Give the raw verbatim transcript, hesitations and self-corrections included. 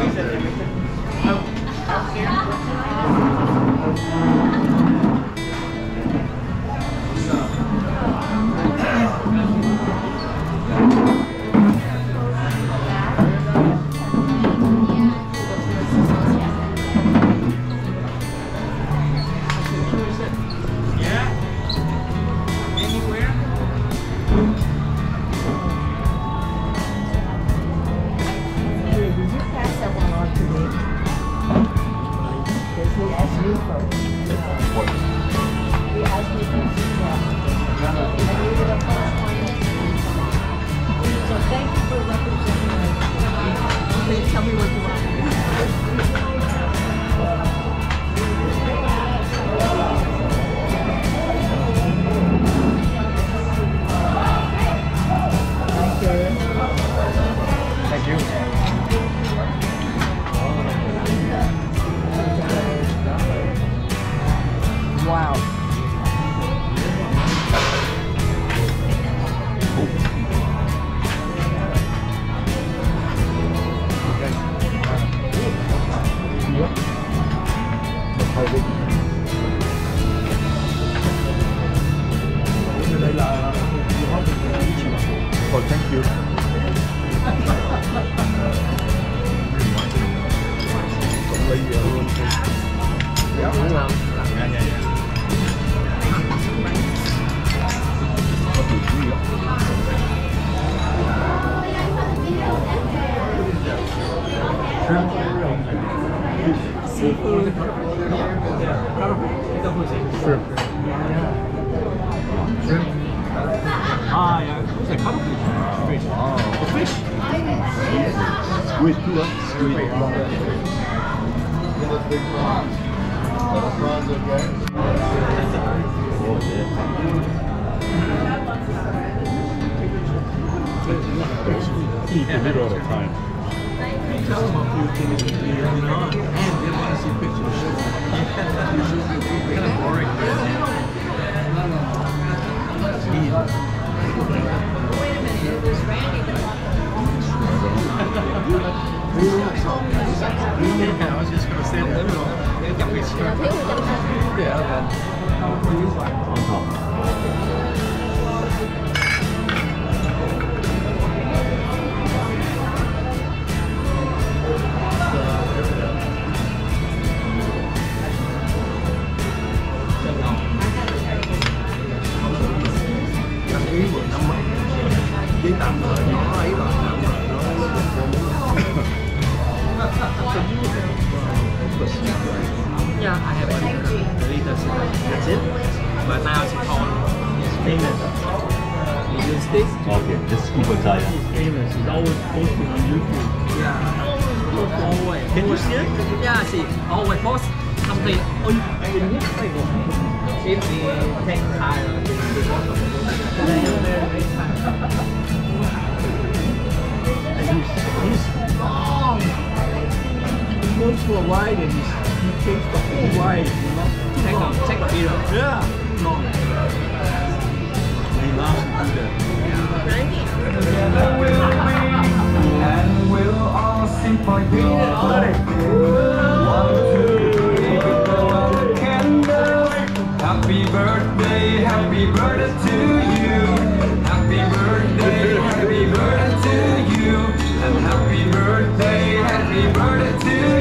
Seafood. Shrimp. Shrimp? Ah, yeah. It's like cuttlefish. Fish. Oh. The fish. Squid too, huh? Squid. Get us big prawns. Little prawns, okay? Oh, yeah. Eat the middle all the time. Tell them a few things that you know on, and they want to see pictures. Kind of boring. Wait a minute, it was Randy that bought Yeah, I was just going to say that. Yeah, On top. Với tạm thời nó ấy rồi. Yeah, I have a little salt. That's it. But now it's called famous. You use this? Okay, just scoop inside. Famous. It's always posted on YouTube. Yeah. Always. Can you see it? Yeah, see. Always post something. If we take time, he's long. He goes to a ride and he's, he takes the whole ride, you know? Take a, take a video. Yeah. Long. He loves to do that. And we'll all sing for you. One, two, three, blow out the candles. Happy birthday, happy birthday to you. Happy birthday, happy birthday to you. And happy birthday, happy birthday to you.